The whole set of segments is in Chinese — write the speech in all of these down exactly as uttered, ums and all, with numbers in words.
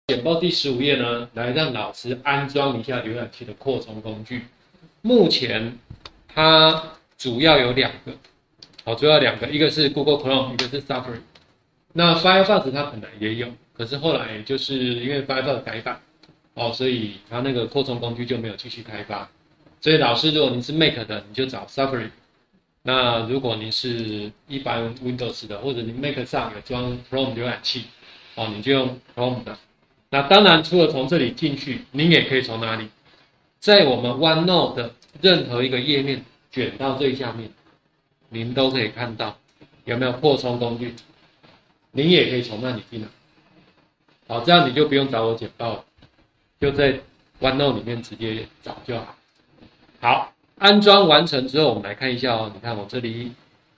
简报第十五页呢，来让老师安装一下浏览器的扩充工具。目前它主要有两个，好，主要两个，一个是 Google Chrome， 一个是 Safari。那 Firefox 它本来也有，可是后来就是因为 Firefox 改版，哦，所以它那个扩充工具就没有继续开发。所以老师，如果您是 Mac 的，你就找 Safari。那如果您是一般 Windows 的，或者您 Mac 上有装 Chrome 浏览器，哦，你就用 Chrome 的。那当然，除了从这里进去，您也可以从哪里，在我们 OneNote 的任何一个页面卷到最下面，您都可以看到有没有扩充工具，您也可以从那里进来。好，这样你就不用找我简报了，就在 OneNote 里面直接找就好。好，安装完成之后，我们来看一下哦。你看我这里，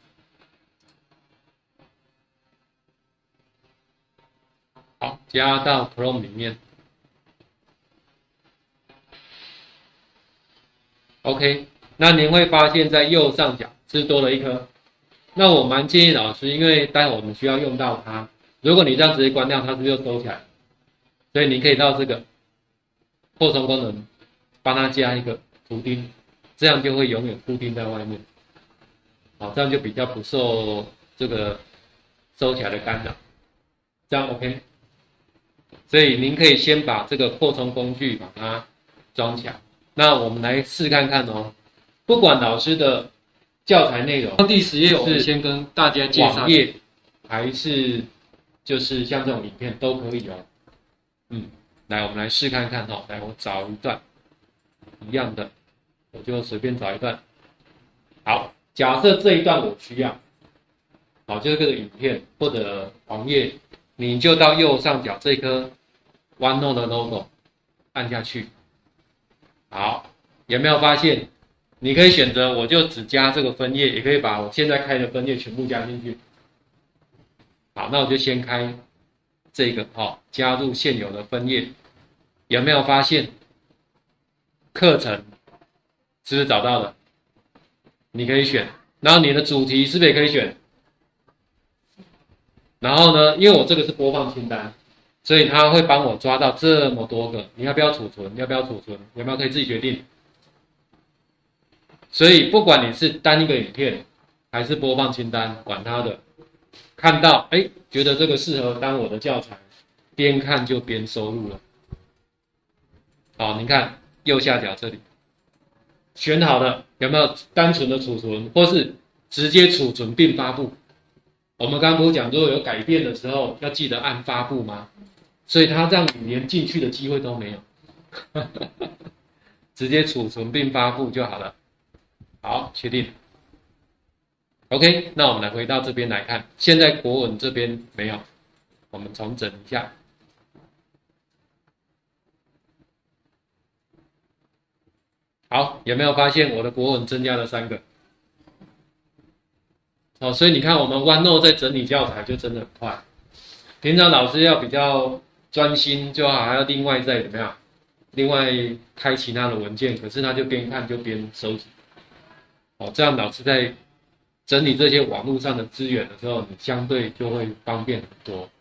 好，加到 Chrome 里面。OK， 那您会发现在右上角是多了一颗。那我蛮建议老师，因为待会我们需要用到它。如果你这样直接关掉，它是不是就收起来？所以你可以到这个扩充功能，帮它加一个图钉，这样就会永远固定在外面。好，这样就比较不受这个收起来的干扰。这样 OK。所以您可以先把这个扩充工具把它装起来。那我们来试看看哦。不管老师的教材内容， 第十页我们先跟大家介绍网页，还是就是像这种影片都可以哦。嗯，来我们来试看看哦。来，我找一段一样的，我就随便找一段。好，假设这一段我需要，好，就是这个影片或者网页，你就到右上角这颗 OneNote 的 logo 按下去。好，有没有发现？你可以选择，我就只加这个分页，也可以把我现在开的分页全部加进去。好，那我就先开这个哦，加入现有的分页。有没有发现课程是不是找到了？你可以选，然后你的主题是不是也可以选？然后呢，因为我这个是播放清单，所以它会帮我抓到这么多个，你要不要储存？要不要储存？有没有可以自己决定？所以不管你是单一个影片，还是播放清单，管它的，看到哎，觉得这个适合当我的教材，边看就边收录了。好，你看右下角这里，选好了，有没有单纯的储存，或是直接储存并发布？我们刚刚不是讲，如果有改变的时候，要记得按发布吗？所以它这样你连进去的机会都没有，直接储存并发布就好了。好，确定。OK， 那我们来回到这边来看，现在国文这边没有，我们重整一下。好，有没有发现我的国文增加了三个？哦，所以你看我们 OneNote 在整理教材就真的很快。平常老师要比较专心，就好还要另外再怎么样，另外开其他的文件，可是他就边看就边收集。哦，这样老师在整理这些网络上的资源的时候，你相对就会方便很多。